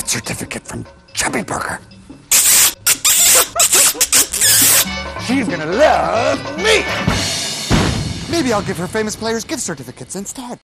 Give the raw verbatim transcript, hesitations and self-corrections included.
gift certificate from Chubby Burger. She's gonna love me! Maybe I'll give her famous players gift certificates instead.